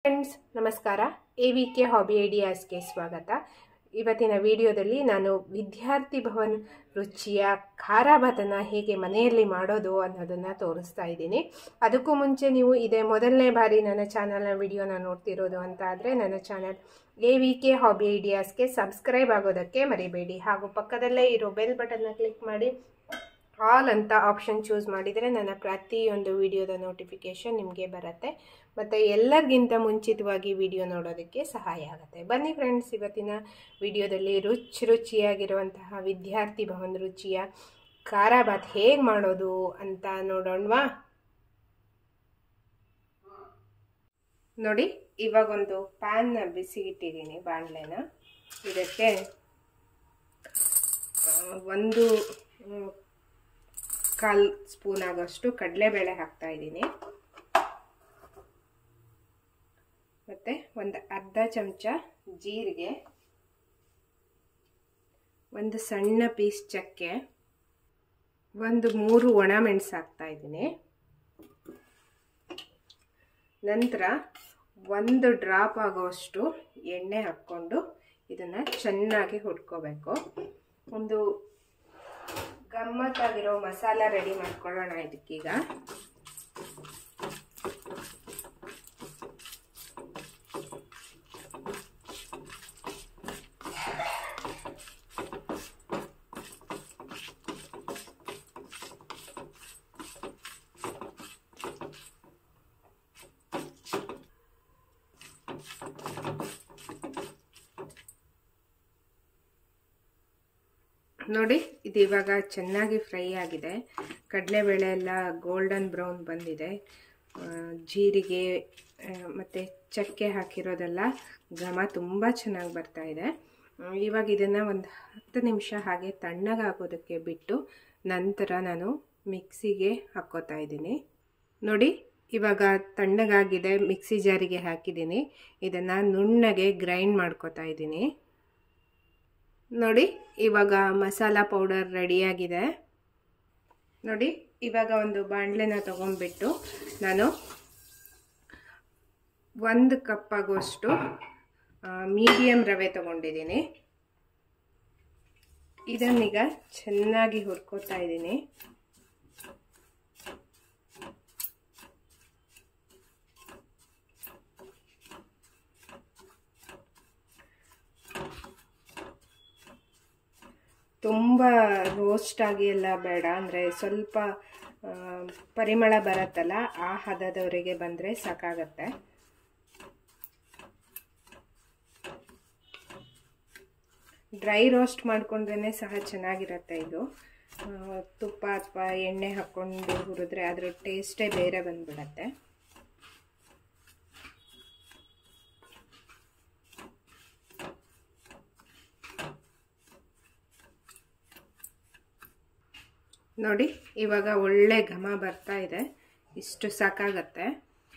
Friends ನಮಸ್ಕಾರ. AVK hobby ಐಡಿಯಾಸ್ಗೆ ಸ್ವಾಗತ. ಇವತ್ತಿನ ವಿಡಿಯೋದಲ್ಲಿ ನಾನು ವಿದ್ಯಾರ್ಥಿ ಭವನ್ ರುಚಿಯ ಖಾರ ಭಾತನ ಹೇಗೆ ಮನೆಯಲ್ಲಿ ಮಾಡೋದು ಅನ್ನೋದನ್ನು ತೋರಿಸ್ತಾ ಇದ್ದೀನಿ. ಅದಕ್ಕೂ ಮುಂಚೆ ನೀವು ಇದೇ ಮೊದಲನೇ ಬಾರಿ ನನ್ನ ಚಾನಲ್ನ ವಿಡಿಯೋನ ನೋಡ್ತಿರೋದು ಅಂತ ಆದರೆ ನನ್ನ ಚಾನಲ್ AVK ಹಾಬಿ ಐಡಿಯಾಸ್ಗೆ ಸಬ್ಸ್ಕ್ರೈಬ್ ಆಗೋದಕ್ಕೆ ಮರಿಬೇಡಿ. ಹಾಗೂ ಪಕ್ಕದಲ್ಲೇ ಇರೋ ಬೆಲ್ ಬಟನ್ನ ಕ್ಲಿಕ್ ಮಾಡಿ ಆಲ್ ಅಂತ ಆಪ್ಷನ್ ಚೂಸ್ ಮಾಡಿದರೆ ನನ್ನ ಪ್ರತಿಯೊಂದು ವಿಡಿಯೋದ ನೋಟಿಫಿಕೇಷನ್ ನಿಮಗೆ ಬರುತ್ತೆ ಮತ್ತು ಎಲ್ಲರಿಗಿಂತ ಮುಂಚಿತವಾಗಿ ವಿಡಿಯೋ ನೋಡೋದಕ್ಕೆ ಸಹಾಯ ಆಗುತ್ತೆ. ಬನ್ನಿ ಫ್ರೆಂಡ್ಸ್, ಇವತ್ತಿನ ವಿಡಿಯೋದಲ್ಲಿ ರುಚಿಯಾಗಿರುವಂತಹ ವಿದ್ಯಾರ್ಥಿ ಭವನ್ ರುಚಿಯ ಖಾರ ಭಾತ್ ಹೇಗೆ ಮಾಡೋದು ಅಂತ ನೋಡೋಣವಾ? ನೋಡಿ, ಇವಾಗೊಂದು ಪ್ಯಾನ್ನ ಬಿಸಿಗಿಟ್ಟಿದ್ದೀನಿ, ಬಾಣಲೆನ. ಇದಕ್ಕೆ 1 ಸ್ಪೂನ್ ಆಗೋಷ್ಟು ಕಡಲೆಬೇಳೆ ಹಾಕ್ತಾ ಇದ್ದೀನಿ. ಮತ್ತು ಒಂದು ಅರ್ಧ ಚಮಚ ಜೀರಿಗೆ, ಒಂದು ಸಣ್ಣ ಪೀಸ್ ಚಕ್ಕೆ, 3 ಒಣಮೆಣಸು ಹಾಕ್ತಾ ಇದ್ದೀನಿ. ನಂತರ 1 ಡ್ರಾಪ್ ಆಗೋಷ್ಟು ಎಣ್ಣೆ ಹಾಕ್ಕೊಂಡು ಇದನ್ನು ಚೆನ್ನಾಗಿ ಹುರ್ಕೋಬೇಕು. ಒಂದು ಗಮ್ಮತ್ತಾಗಿರೋ ಮಸಾಲ ರೆಡಿ ಮಾಡ್ಕೊಳ್ಳೋಣ ಇದಕ್ಕೀಗ. ನೋಡಿ, ಇದು ಇವಾಗ ಚೆನ್ನಾಗಿ ಫ್ರೈ ಆಗಿದೆ. ಕಡಲೆಬೇಳೆ ಎಲ್ಲ ಗೋಲ್ಡನ್ ಬ್ರೌನ್ ಬಂದಿದೆ. ಜೀರಿಗೆ ಮತ್ತು ಚಕ್ಕೆ ಹಾಕಿರೋದೆಲ್ಲ ಘಮ ತುಂಬ ಚೆನ್ನಾಗಿ ಬರ್ತಾ ಇದೆ. ಇವಾಗ ಇದನ್ನು ಒಂದು 10 ನಿಮಿಷ ಹಾಗೆ ತಣ್ಣಗಾಗೋದಕ್ಕೆ ಬಿಟ್ಟು ನಂತರ ನಾನು ಮಿಕ್ಸಿಗೆ ಹಾಕ್ಕೋತಾ ಇದ್ದೀನಿ. ನೋಡಿ, ಇವಾಗ ತಣ್ಣಗಾಗಿದೆ, ಮಿಕ್ಸಿ ಜಾರಿಗೆ ಹಾಕಿದ್ದೀನಿ. ಇದನ್ನು ನುಣ್ಣಗೆ ಗ್ರೈಂಡ್ ಮಾಡ್ಕೋತಾ ಇದ್ದೀನಿ. ನೋಡಿ, ಇವಾಗ ಮಸಾಲ ಪೌಡರ್ ರೆಡಿಯಾಗಿದೆ. ನೋಡಿ, ಇವಾಗ ಒಂದು ಬಾಣಲೆನ ತಗೊಂಡ್ಬಿಟ್ಟು ನಾನು 1 ಕಪ್ ಆಗೋಷ್ಟು ಮೀಡಿಯಮ್ ರವೆ ತಗೊಂಡಿದ್ದೀನಿ. ಇದನ್ನೀಗ ಚೆನ್ನಾಗಿ ಹುರ್ಕೋತಾ ಇದ್ದೀನಿ. ತುಂಬ ರೋಸ್ಟ್ ಆಗಿ ಎಲ್ಲ ಬೇಡ, ಅಂದರೆ ಸ್ವಲ್ಪ ಪರಿಮಳ ಬರುತ್ತಲ್ಲ ಆ ಹದದವರೆಗೆ ಬಂದರೆ ಸಾಕಾಗತ್ತೆ. ಡ್ರೈ ರೋಸ್ಟ್ ಮಾಡಿಕೊಂಡ್ರೇ ಸಹ ಚೆನ್ನಾಗಿರುತ್ತೆ. ಇದು ತುಪ್ಪ ಅಥವಾ ಎಣ್ಣೆ ಹಾಕ್ಕೊಂಡು ಹುರಿದ್ರೆ ಅದ್ರ ಟೇಸ್ಟೇ ಬೇರೆ ಬಂದ್ಬಿಡತ್ತೆ. ನೋಡಿ, ಇವಾಗ ಒಳ್ಳೆ ಘಮ ಬರ್ತಾ ಇದೆ. ಇಷ್ಟು ಸಾಕಾಗತ್ತೆ.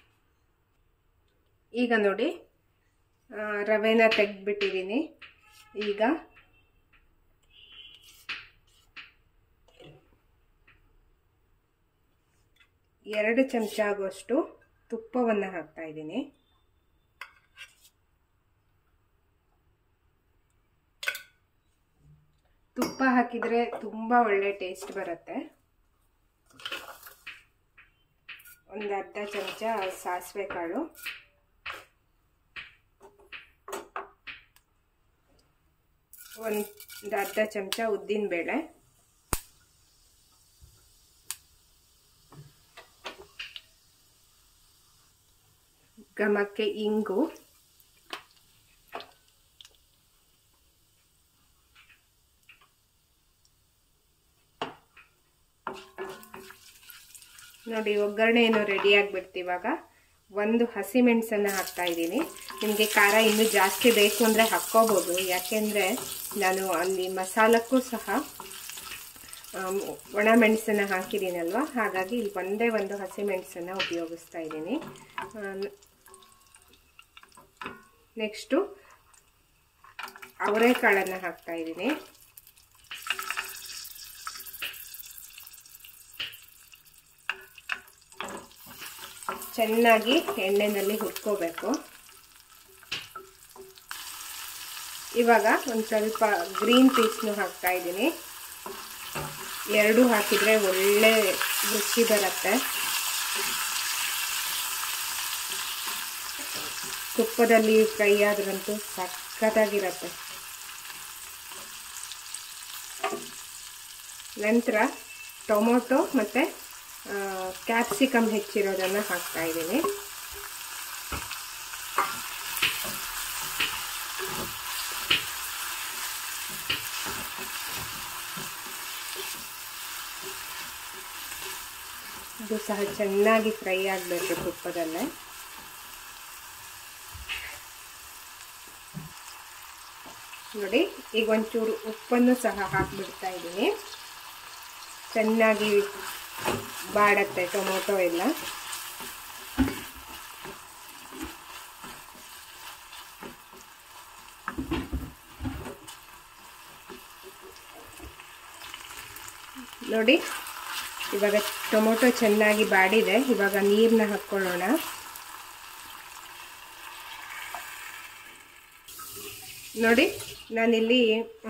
ಈಗ ನೋಡಿ, ರವೆನ ತೆಗೆದ್ಬಿಟ್ಟಿದ್ದೀನಿ. ಈಗ ಎರಡು ಚಮಚ ಆಗುವಷ್ಟು ತುಪ್ಪವನ್ನು ಹಾಕ್ತಾ ಇದ್ದೀನಿ. ತುಪ್ಪ ಹಾಕಿದರೆ ತುಂಬ ಒಳ್ಳೆ ಟೇಸ್ಟ್ ಬರುತ್ತೆ. ಒಂದು ಅರ್ಧ ಚಮಚ ಸಾಸಿವೆ ಕಾಳು, ಒಂದು ಅರ್ಧ ಚಮಚ ಉದ್ದಿನಬೇಳೆ, ಘಮಕ್ಕೆ ಇಂಗು, ನೋಡಿ ಒಗ್ಗರಣೆ ಏನು ರೆಡಿ ಆಗಿಬಿಡ್ತು. ಇವಾಗ 1 ಹಸಿಮೆಣಸನ್ನು ಹಾಕ್ತಾ ಇದ್ದೀನಿ. ನಿಮಗೆ ಖಾರ ಇನ್ನೂ ಜಾಸ್ತಿ ಬೇಕು ಅಂದರೆ ಹಾಕ್ಕೋಬೋದು, ಯಾಕೆಂದರೆ ನಾನು ಅಲ್ಲಿ ಮಸಾಲಕ್ಕೂ ಸಹ ಒಣಮೆಣಸನ್ನು ಹಾಕಿದ್ದೀನಲ್ವ, ಹಾಗಾಗಿ ಇಲ್ಲಿ ಒಂದೇ 1 ಹಸಿಮೆಣಸನ್ನು ಉಪಯೋಗಿಸ್ತಾ ಇದ್ದೀನಿ. ನೆಕ್ಸ್ಟು ಅವರೆಕಾಳನ್ನು ಹಾಕ್ತಾ ಇದ್ದೀನಿ. ಚೆನ್ನಾಗಿ ಎಣ್ಣೆಯಲ್ಲಿ ಹುರ್ಕೋಬೇಕು. ಇವಾಗ ಒಂದು ಸ್ವಲ್ಪ ಗ್ರೀನ್ ಪೀಸ್ನು ಹಾಕ್ತಾ ಇದ್ದೀನಿ. ಎರಡು ಹಾಕಿದರೆ ಒಳ್ಳೆ ರುಚಿ ಬರುತ್ತೆ. ತುಪ್ಪದಲ್ಲಿ ಫ್ರೈ ಆದ್ರಂತೂ ಸಖತ್ತಾಗಿರುತ್ತೆ. ನಂತರ ಟೊಮೊಟೊ ಮತ್ತು ಕ್ಯಾಪ್ಸಿಕಮ್ ಹೆಚ್ಚಿರೋದನ್ನು ಹಾಕ್ತಾ ಇದ್ದೀನಿ. ಇದು ಸಹ ಚೆನ್ನಾಗಿ ಫ್ರೈ ಆಗಬೇಕು ತುಪ್ಪದಲ್ಲೇ. ನೋಡಿ, ಈಗ ಒಂಚೂರು ಉಪ್ಪನ್ನು ಸಹ ಹಾಕಿಬಿಡ್ತಾ ಇದ್ದೀನಿ. ಚೆನ್ನಾಗಿ ಬಾಡತ್ತೆ ಟೊಮೊಟೊ ಎಲ್ಲ. ನೋಡಿ, ಇವಾಗ ಟೊಮೊಟೊ ಚೆನ್ನಾಗಿ ಬಾಡಿದೆ. ಇವಾಗ ನೀರನ್ನ ಹಾಕ್ಕೊಳ್ಳೋಣ. ನೋಡಿ, ನಾನಿಲ್ಲಿ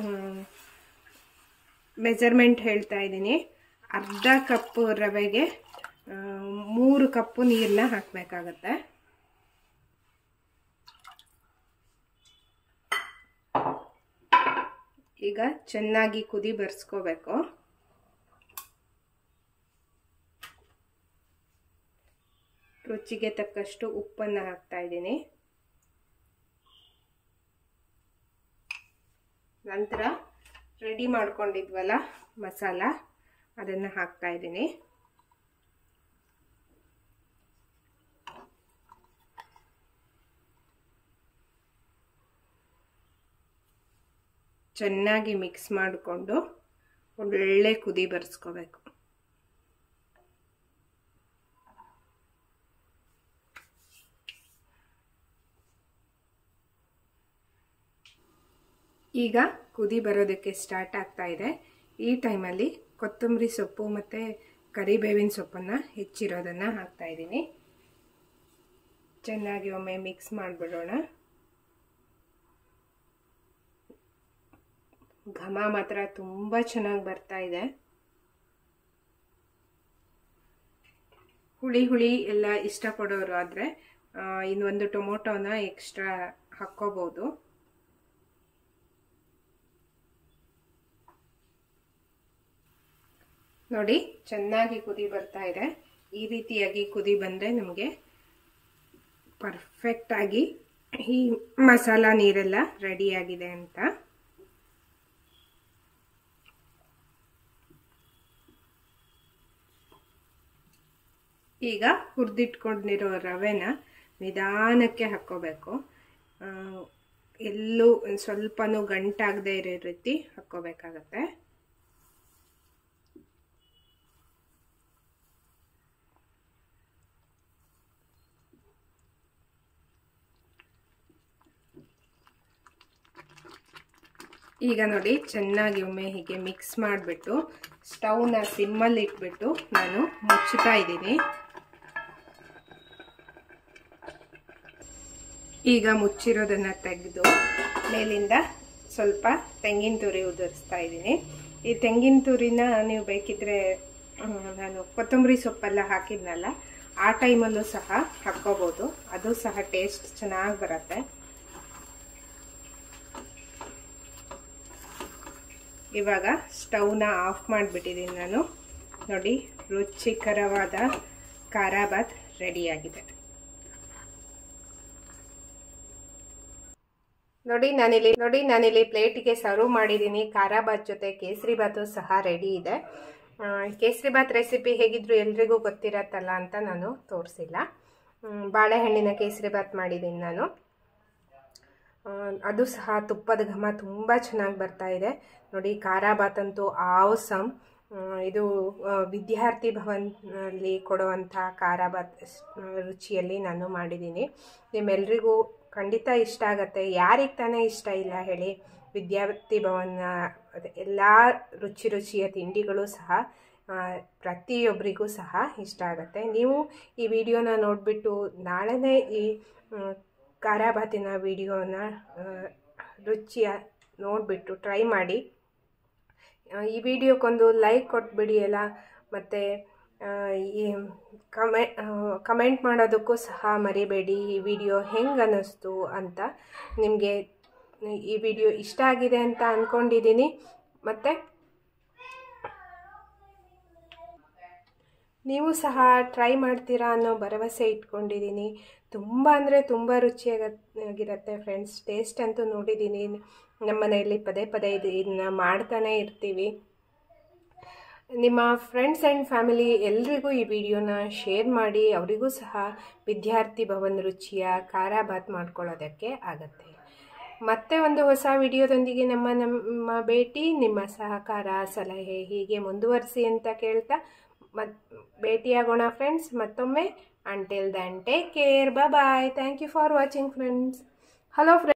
ಮೆಜರ್ಮೆಂಟ್ ಹೇಳ್ತಾ ಇದ್ದೀನಿ. ಅರ್ಧ ಕಪ್ ರವೆಗೆ 3 ಕಪ್ ನೀರನ್ನ ಹಾಕಬೇಕಾಗತ್ತೆ. ಈಗ ಚೆನ್ನಾಗಿ ಕುದಿ ಬರ್ಸ್ಕೋಬೇಕು. ರುಚಿಗೆ ತಕ್ಕಷ್ಟು ಉಪ್ಪನ್ನು ಹಾಕ್ತಾ ಇದ್ದೀನಿ. ನಂತರ ರೆಡಿ ಮಾಡ್ಕೊಂಡಿದ್ವಲ್ಲ ಮಸಾಲ, ಅದನ್ನು ಹಾಕ್ತಾ ಇದ್ದೀನಿ. ಚೆನ್ನಾಗಿ ಮಿಕ್ಸ್ ಮಾಡಿಕೊಂಡು ಒಳ್ಳೆ ಕುದಿ ಬರ್ಸ್ಕೋಬೇಕು. ಈಗ ಕುದಿ ಬರೋದಕ್ಕೆ ಸ್ಟಾರ್ಟ್ ಆಗ್ತಾ ಇದೆ. ಈ ಟೈಮಲ್ಲಿ ಕೊತ್ತಂಬರಿ ಸೊಪ್ಪು ಮತ್ತು ಕರಿಬೇವಿನ ಸೊಪ್ಪನ್ನು ಹೆಚ್ಚಿರೋದನ್ನು ಹಾಕ್ತಾ ಇದ್ದೀನಿ. ಚೆನ್ನಾಗಿ ಒಮ್ಮೆ ಮಿಕ್ಸ್ ಮಾಡಿಬಿಡೋಣ. ಘಮ ಮಾತ್ರ ತುಂಬ ಚೆನ್ನಾಗಿ ಬರ್ತಾ ಇದೆ. ಹುಳಿ ಹುಳಿ ಎಲ್ಲ ಇಷ್ಟಪಡೋರು ಆದರೆ ಇನ್ನೊಂದು ಟೊಮೊಟೊನ ಎಕ್ಸ್ಟ್ರಾ ಹಾಕ್ಕೋಬೋದು. ನೋಡಿ, ಚೆನ್ನಾಗಿ ಕುದಿ ಬರ್ತಾ ಇದೆ. ಈ ರೀತಿಯಾಗಿ ಕುದಿ ಬಂದರೆ ನಮಗೆ ಪರ್ಫೆಕ್ಟಾಗಿ ಈ ಮಸಾಲ ನೀರೆಲ್ಲ ರೆಡಿಯಾಗಿದೆ ಅಂತ. ಈಗ ಹುರಿದಿಟ್ಕೊಂಡಿರೋ ರವೆನ ನಿಧಾನಕ್ಕೆ ಹಾಕ್ಕೋಬೇಕು. ಎಲ್ಲೂ ಸ್ವಲ್ಪನೂ ಗಂಟಾಗದೆ ಇರೋ ರೀತಿ ಹಾಕ್ಕೋಬೇಕಾಗತ್ತೆ. ಈಗ ನೋಡಿ, ಚೆನ್ನಾಗಿ ಒಮ್ಮೆ ಹೀಗೆ ಮಿಕ್ಸ್ ಮಾಡಿಬಿಟ್ಟು ಸ್ಟವ್ನ ಸಿಮ್ಮಲ್ಲಿ ಇಟ್ಬಿಟ್ಟು ನಾನು ಮುಚ್ಚುತ್ತಾ ಇದ್ದೀನಿ. ಈಗ ಮುಚ್ಚಿರೋದನ್ನು ತೆಗೆದು ಮೇಲಿಂದ ಸ್ವಲ್ಪ ತೆಂಗಿನ ತುರಿ ಉದುರಿಸ್ತಾ ಇದ್ದೀನಿ. ಈ ತೆಂಗಿನ ತುರಿನ ನೀವು ಬೇಕಿದ್ರೆ ನಾನು ಕೊತ್ತಂಬರಿ ಸೊಪ್ಪೆಲ್ಲ ಹಾಕಿದ್ನಲ್ಲ, ಆ ಟೈಮಲ್ಲೂ ಸಹ ಹಾಕ್ಕೋಬೋದು. ಅದು ಸಹ ಟೇಸ್ಟ್ ಚೆನ್ನಾಗಿ ಬರುತ್ತೆ. ಇವಾಗ ಸ್ಟವ್ನ ಆಫ್ ಮಾಡಿಬಿಟ್ಟಿದ್ದೀನಿ ನಾನು. ನೋಡಿ, ರುಚಿಕರವಾದ ಖಾರ ಬಾತ್ ರೆಡಿಯಾಗಿದೆ. ನೋಡಿ ನಾನಿಲ್ಲಿ ಪ್ಲೇಟಿಗೆ ಸರ್ವ್ ಮಾಡಿದ್ದೀನಿ. ಖಾರ ಬಾತ್ ಜೊತೆ ಕೇಸರಿ ಬಾತು ಸಹ ರೆಡಿ ಇದೆ. ಕೇಸರಿ ಬಾತ್ ರೆಸಿಪಿ ಹೇಗಿದ್ರು ಎಲ್ರಿಗೂ ಗೊತ್ತಿರತ್ತಲ್ಲ ಅಂತ ನಾನು ತೋರಿಸಿಲ್ಲ. ಬಾಳೆಹಣ್ಣಿನ ಕೇಸರಿ ಬಾತ್ ಮಾಡಿದ್ದೀನಿ ನಾನು. ಅದು ಸಹ ತುಪ್ಪದ ಘಮ ತುಂಬ ಚೆನ್ನಾಗಿ ಬರ್ತಾ ಇದೆ. ನೋಡಿ, ಖಾರ ಬಾತ್ ಅಂತೂ ಆವಸಮ್. ಇದು ವಿದ್ಯಾರ್ಥಿ ಭವನಲ್ಲಿ ಕೊಡುವಂಥ ಖಾರ ಬಾತ್ ರುಚಿಯಲ್ಲಿ ನಾನು ಮಾಡಿದ್ದೀನಿ. ನಿಮ್ಮೆಲ್ರಿಗೂ ಖಂಡಿತ ಇಷ್ಟ ಆಗುತ್ತೆ. ಯಾರಿಗೆ ತಾನೇ ಇಷ್ಟ ಇಲ್ಲ ಹೇಳಿ? ವಿದ್ಯಾರ್ಥಿ ಭವನ ಎಲ್ಲ ರುಚಿಯ ತಿಂಡಿಗಳು ಸಹ ಪ್ರತಿಯೊಬ್ಬರಿಗೂ ಸಹ ಇಷ್ಟ ಆಗುತ್ತೆ. ನೀವು ಈ ವಿಡಿಯೋನ ನೋಡಿಬಿಟ್ಟು ನಾಳೆನೇ ಈ ಖಾರ ಬಾತಿನ ವಿಡಿಯೋನ ರುಚಿಯ ನೋಡಿಬಿಟ್ಟು ಟ್ರೈ ಮಾಡಿ. ಈ ವಿಡಿಯೋಕ್ಕೊಂದು ಲೈಕ್ ಕೊಟ್ಬಿಡಿ ಎಲ್ಲ, ಮತ್ತು ಈ ಕಮೆಂಟ್ ಮಾಡೋದಕ್ಕೂ ಸಹ ಮರಿಬೇಡಿ. ಈ ವಿಡಿಯೋ ಹೆಂಗೆ ಅನ್ನಿಸ್ತು ಅಂತ. ನಿಮಗೆ ಈ ವಿಡಿಯೋ ಇಷ್ಟ ಆಗಿದೆ ಅಂತ ಅಂದ್ಕೊಂಡಿದ್ದೀನಿ, ಮತ್ತು ನೀವು ಸಹ ಟ್ರೈ ಮಾಡ್ತೀರಾ ಅನ್ನೋ ಭರವಸೆ ಇಟ್ಕೊಂಡಿದ್ದೀನಿ. ತುಂಬ ಅಂದರೆ ತುಂಬ ರುಚಿಯಾಗಿರುತ್ತೆ ಫ್ರೆಂಡ್ಸ್. ಟೇಸ್ಟ್ ಅಂತೂ ನೋಡಿದ್ದೀನಿ, ನಮ್ಮ ಮನೆಯಲ್ಲಿ ಪದೇ ಪದೇ ಇದನ್ನು ಮಾಡ್ತಾನೇ ಇರ್ತೀವಿ. ನಿಮ್ಮ ಫ್ರೆಂಡ್ಸ್ ಆ್ಯಂಡ್ ಫ್ಯಾಮಿಲಿ ಎಲ್ರಿಗೂ ಈ ವಿಡಿಯೋನ ಶೇರ್ ಮಾಡಿ, ಅವರಿಗೂ ಸಹ ವಿದ್ಯಾರ್ಥಿ ಭವನ್ ರುಚಿಯ ಖಾರ ಬಾತ್ ಮಾಡ್ಕೊಳ್ಳೋದಕ್ಕೆ ಆಗುತ್ತೆ. ಮತ್ತೆ ಒಂದು ಹೊಸ ವಿಡಿಯೋದೊಂದಿಗೆ ನಮ್ಮ ಭೇಟಿ. ನಿಮ್ಮ ಸಹಕಾರ ಸಲಹೆ ಹೀಗೆ ಮುಂದುವರಿಸಿ ಅಂತ ಕೇಳ್ತಾ ಭೇಟಿಯಾಗೋಣ ಫ್ರೆಂಡ್ಸ್ ಮತ್ತೊಮ್ಮೆ. Until then, take care. Bye bye. Thank you for watching friends. Hello friends.